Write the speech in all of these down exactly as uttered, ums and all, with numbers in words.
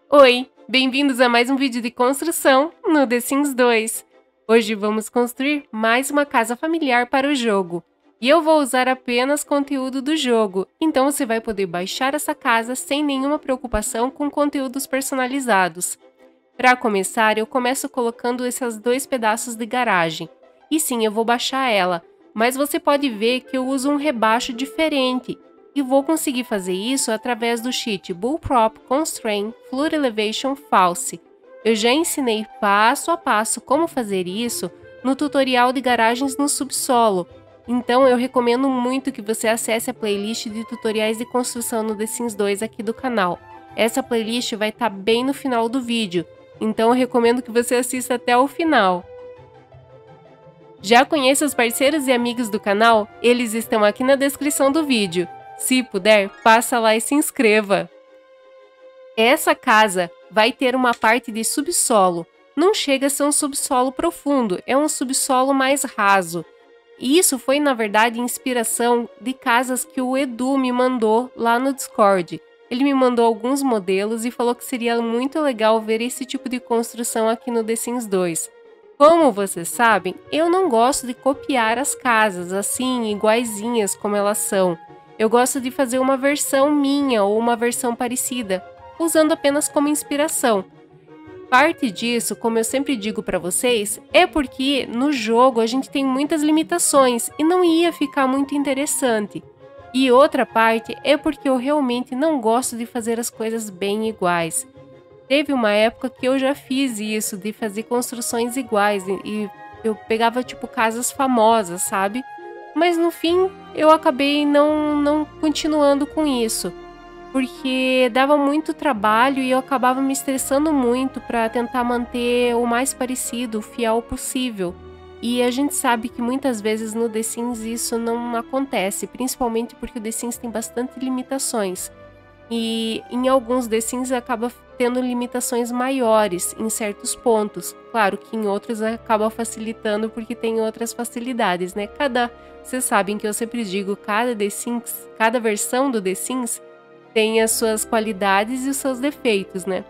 Oi, bem-vindos a mais um vídeo de construção no The Sims dois. Hoje vamos construir mais uma casa familiar para o jogo. E eu vou usar apenas conteúdo do jogo, então você vai poder baixar essa casa sem nenhuma preocupação com conteúdos personalizados. Para começar, eu começo colocando esses dois pedaços de garagem. E sim, eu vou baixar ela, mas você pode ver que eu uso um rebaixo diferente. E vou conseguir fazer isso através do cheat Bullprop Constraint Floor Elevation False. Eu já ensinei passo a passo como fazer isso no tutorial de garagens no subsolo, então eu recomendo muito que você acesse a playlist de tutoriais de construção no The Sims dois aqui do canal. Essa playlist vai estar bem no final do vídeo, então eu recomendo que você assista até o final. Já conhece os parceiros e amigos do canal? Eles estão aqui na descrição do vídeo. Se puder, passa lá e se inscreva. Essa casa vai ter uma parte de subsolo. Não chega a ser um subsolo profundo, é um subsolo mais raso. E isso foi, na verdade, inspiração de casas que o Edu me mandou lá no Discord. Ele me mandou alguns modelos e falou que seria muito legal ver esse tipo de construção aqui no The Sims dois. Como vocês sabem, eu não gosto de copiar as casas, assim, iguaizinhas como elas são. Eu gosto de fazer uma versão minha ou uma versão parecida, usando apenas como inspiração. Parte disso, como eu sempre digo para vocês, é porque no jogo a gente tem muitas limitações e não ia ficar muito interessante. E outra parte é porque eu realmente não gosto de fazer as coisas bem iguais. Teve uma época que eu já fiz isso, de fazer construções iguais e eu pegava tipo casas famosas, sabe? Mas no fim eu acabei não, não continuando com isso, porque dava muito trabalho e eu acabava me estressando muito para tentar manter o mais parecido, o fiel possível. E a gente sabe que muitas vezes no The Sims isso não acontece, principalmente porque o The Sims tem bastante limitações. E em alguns The Sims acaba tendo limitações maiores em certos pontos. Claro que em outros acaba facilitando porque tem outras facilidades, né? Cada, vocês sabem que eu sempre digo, cada The Sims, cada versão do The Sims tem as suas qualidades e os seus defeitos, né?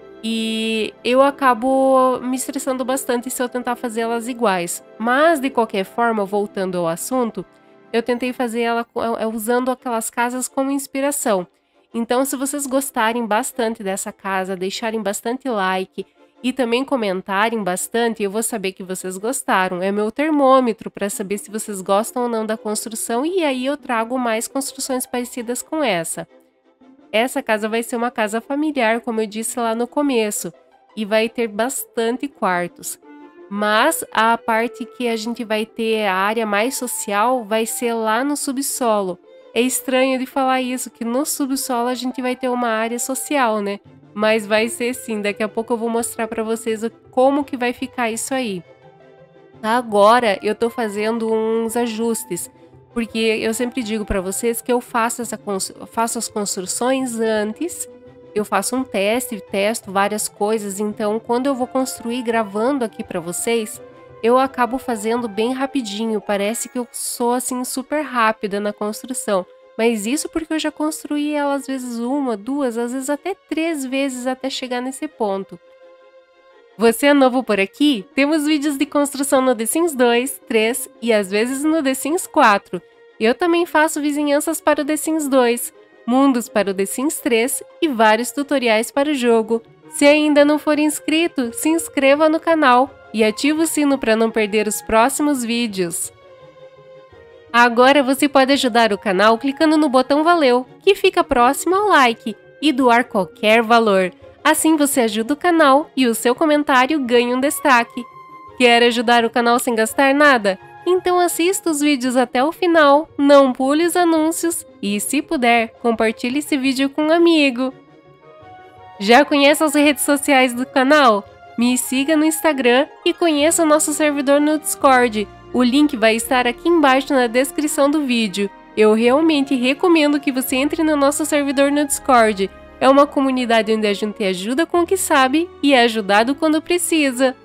E eu acabo me estressando bastante se eu tentar fazer elas iguais. Mas de qualquer forma, voltando ao assunto, eu tentei fazer ela usando aquelas casas como inspiração. Então, se vocês gostarem bastante dessa casa, deixarem bastante like e também comentarem bastante, eu vou saber que vocês gostaram. É meu termômetro para saber se vocês gostam ou não da construção e aí eu trago mais construções parecidas com essa. Essa casa vai ser uma casa familiar, como eu disse lá no começo, e vai ter bastante quartos. Mas a parte que a gente vai ter a área mais social vai ser lá no subsolo. É estranho de falar isso, que no subsolo a gente vai ter uma área social, né? Mas vai ser sim, daqui a pouco eu vou mostrar para vocês como que vai ficar isso aí. Agora eu tô fazendo uns ajustes, porque eu sempre digo para vocês que eu faço, essa, faço as construções antes, eu faço um teste, testo várias coisas, então quando eu vou construir gravando aqui para vocês, eu acabo fazendo bem rapidinho, parece que eu sou assim super rápida na construção, mas isso porque eu já construí ela às vezes uma, duas, às vezes até três vezes até chegar nesse ponto. Você é novo por aqui? Temos vídeos de construção no The Sims dois, três e às vezes no The Sims quatro. Eu também faço vizinhanças para o The Sims dois, mundos para o The Sims três e vários tutoriais para o jogo. Se ainda não for inscrito, se inscreva no canal e ative o sino para não perder os próximos vídeos. Agora você pode ajudar o canal clicando no botão Valeu, que fica próximo ao like, e doar qualquer valor. Assim você ajuda o canal e o seu comentário ganha um destaque. Quer ajudar o canal sem gastar nada? Então assista os vídeos até o final, não pule os anúncios e, se puder, compartilhe esse vídeo com um amigo. Já conhece as redes sociais do canal? Me siga no Instagram e conheça o nosso servidor no Discord. O link vai estar aqui embaixo na descrição do vídeo. Eu realmente recomendo que você entre no nosso servidor no Discord. É uma comunidade onde a gente ajuda com o que sabe e é ajudado quando precisa.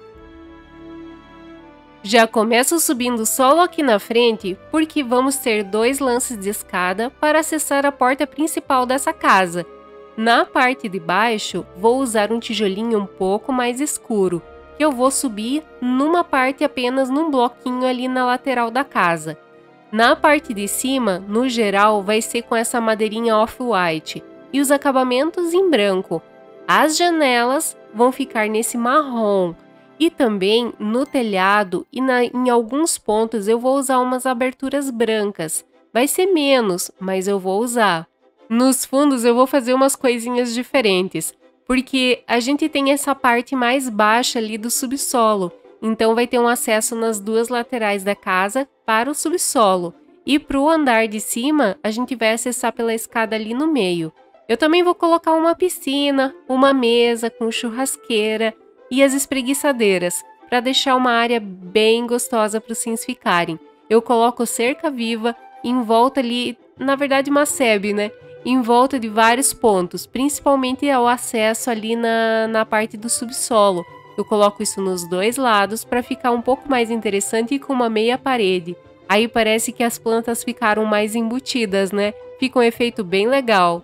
Já começo subindo solo aqui na frente porque vamos ter dois lances de escada para acessar a porta principal dessa casa. Na parte de baixo, vou usar um tijolinho um pouco mais escuro, que eu vou subir numa parte apenas num bloquinho ali na lateral da casa. Na parte de cima, no geral, vai ser com essa madeirinha off-white e os acabamentos em branco. As janelas vão ficar nesse marrom. E também no telhado e na, em alguns pontos eu vou usar umas aberturas brancas. Vai ser menos, mas eu vou usar. Nos fundos eu vou fazer umas coisinhas diferentes, porque a gente tem essa parte mais baixa ali do subsolo, então vai ter um acesso nas duas laterais da casa para o subsolo. E para o andar de cima, a gente vai acessar pela escada ali no meio. Eu também vou colocar uma piscina, uma mesa com churrasqueira e as espreguiçadeiras, para deixar uma área bem gostosa para os sims ficarem. Eu coloco cerca viva em volta ali, na verdade uma sebe, né? Em volta de vários pontos, principalmente ao acesso ali na, na parte do subsolo. Eu coloco isso nos dois lados para ficar um pouco mais interessante e com uma meia parede. Aí parece que as plantas ficaram mais embutidas, né? Fica um efeito bem legal.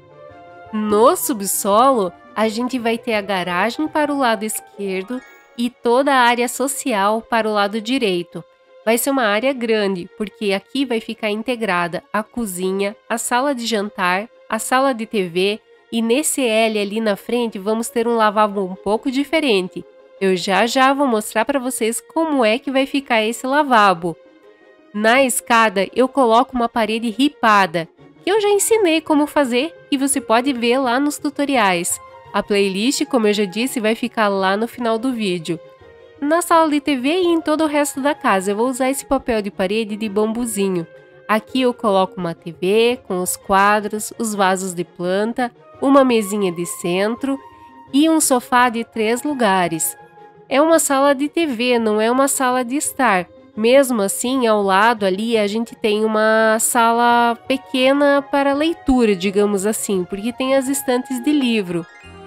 No subsolo, a gente vai ter a garagem para o lado esquerdo e toda a área social para o lado direito. Vai ser uma área grande, porque aqui vai ficar integrada a cozinha, a sala de jantar, a sala de T V e nesse L ali na frente vamos ter um lavabo um pouco diferente. Eu já já vou mostrar para vocês como é que vai ficar esse lavabo. Na escada eu coloco uma parede ripada, que eu já ensinei como fazer e você pode ver lá nos tutoriais. A playlist, como eu já disse, vai ficar lá no final do vídeo. Na sala de T V e em todo o resto da casa, eu vou usar esse papel de parede de bambuzinho. Aqui eu coloco uma T V com os quadros, os vasos de planta, uma mesinha de centro e um sofá de três lugares. É uma sala de T V, não é uma sala de estar. Mesmo assim, ao lado ali a gente tem uma sala pequena para leitura, digamos assim, porque tem as estantes de livro.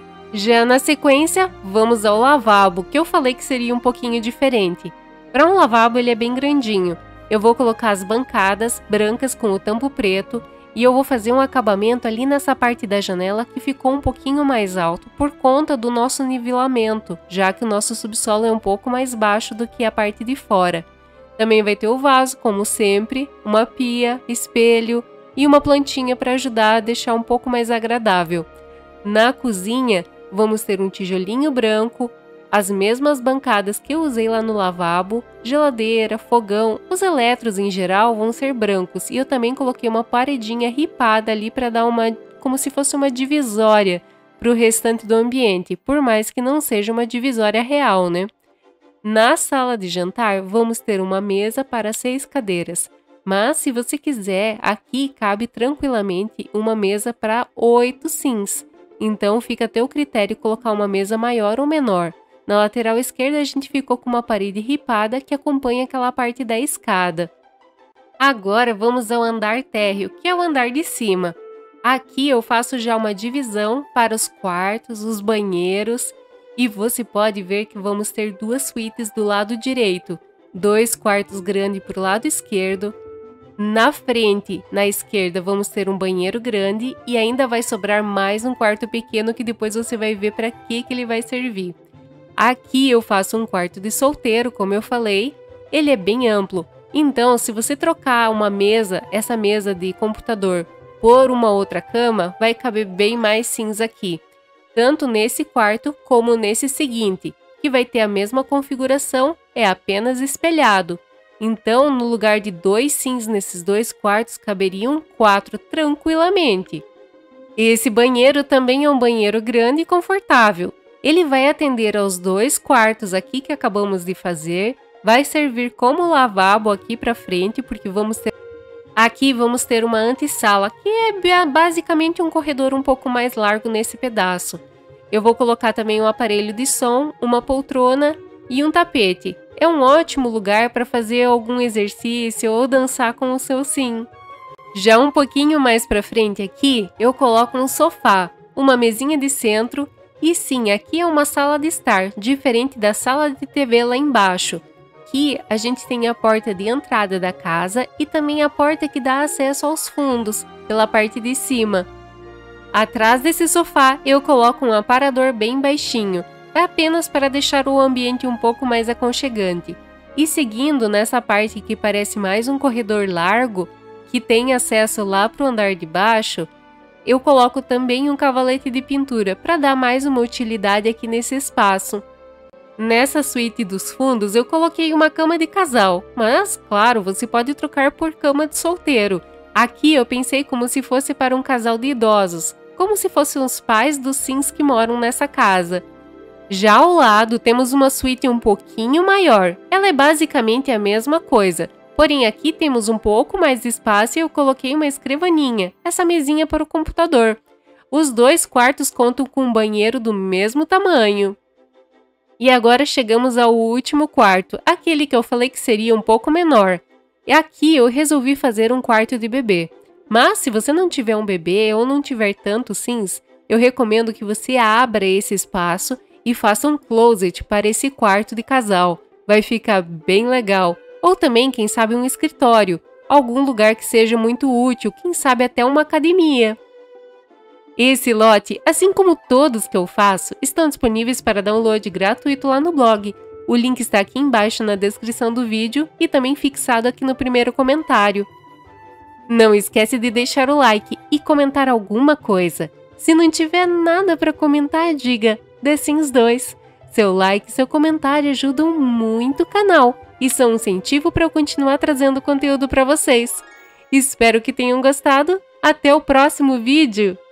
Já na sequência, vamos ao lavabo, que eu falei que seria um pouquinho diferente. Para um lavabo ele é bem grandinho. Eu vou colocar as bancadas brancas com o tampo preto e eu vou fazer um acabamento ali nessa parte da janela que ficou um pouquinho mais alto por conta do nosso nivelamento, já que o nosso subsolo é um pouco mais baixo do que a parte de fora. Também vai ter o vaso, como sempre, uma pia, espelho e uma plantinha para ajudar a deixar um pouco mais agradável. Na cozinha, vamos ter um tijolinho branco, as mesmas bancadas que eu usei lá no lavabo, geladeira, fogão, os eletros em geral vão ser brancos e eu também coloquei uma paredinha ripada ali para dar uma, como se fosse uma divisória para o restante do ambiente, por mais que não seja uma divisória real, né? Na sala de jantar, vamos ter uma mesa para seis cadeiras, mas se você quiser, aqui cabe tranquilamente uma mesa para oito sims. Então fica a teu critério colocar uma mesa maior ou menor. Na lateral esquerda a gente ficou com uma parede ripada que acompanha aquela parte da escada. Agora vamos ao andar térreo, que é o andar de cima. Aqui eu faço já uma divisão para os quartos, os banheiros e você pode ver que vamos ter duas suítes do lado direito. Dois quartos grandes para o lado esquerdo. Na frente, na esquerda, vamos ter um banheiro grande e ainda vai sobrar mais um quarto pequeno que depois você vai ver para que que ele vai servir. Aqui eu faço um quarto de solteiro, como eu falei, ele é bem amplo. Então, se você trocar uma mesa, essa mesa de computador, por uma outra cama, vai caber bem mais sims aqui. Tanto nesse quarto como nesse seguinte, que vai ter a mesma configuração, é apenas espelhado. Então, no lugar de dois sims nesses dois quartos, caberiam quatro tranquilamente. Esse banheiro também é um banheiro grande e confortável. Ele vai atender aos dois quartos aqui que acabamos de fazer, vai servir como lavabo aqui para frente, porque vamos ter... Aqui vamos ter uma antessala, que é basicamente um corredor um pouco mais largo nesse pedaço. Eu vou colocar também um aparelho de som, uma poltrona e um tapete. É um ótimo lugar para fazer algum exercício ou dançar com o seu sim. Já um pouquinho mais para frente aqui, eu coloco um sofá, uma mesinha de centro e sim, aqui é uma sala de estar, diferente da sala de T V lá embaixo. Aqui a gente tem a porta de entrada da casa e também a porta que dá acesso aos fundos, pela parte de cima. Atrás desse sofá, eu coloco um aparador bem baixinho, é apenas para deixar o ambiente um pouco mais aconchegante. E seguindo nessa parte que parece mais um corredor largo, que tem acesso lá para o andar de baixo, eu coloco também um cavalete de pintura para dar mais uma utilidade aqui nesse espaço. Nessa suíte dos fundos, eu coloquei uma cama de casal, mas, claro, você pode trocar por cama de solteiro. Aqui eu pensei como se fosse para um casal de idosos, como se fossem os pais dos Sims que moram nessa casa. Já ao lado, temos uma suíte um pouquinho maior. Ela é basicamente a mesma coisa, porém aqui temos um pouco mais de espaço e eu coloquei uma escrivaninha, essa mesinha para o computador. Os dois quartos contam com um banheiro do mesmo tamanho. E agora chegamos ao último quarto, aquele que eu falei que seria um pouco menor. E aqui eu resolvi fazer um quarto de bebê. Mas se você não tiver um bebê ou não tiver tantos Sims, eu recomendo que você abra esse espaço e faça um closet para esse quarto de casal. Vai ficar bem legal. Ou também, quem sabe, um escritório, algum lugar que seja muito útil, quem sabe até uma academia. Esse lote, assim como todos que eu faço, estão disponíveis para download gratuito lá no blog. O link está aqui embaixo na descrição do vídeo e também fixado aqui no primeiro comentário. Não esquece de deixar o like e comentar alguma coisa. Se não tiver nada para comentar, diga The Sims dois. Seu like e seu comentário ajudam muito o canal e são um incentivo para eu continuar trazendo conteúdo para vocês. Espero que tenham gostado. Até o próximo vídeo!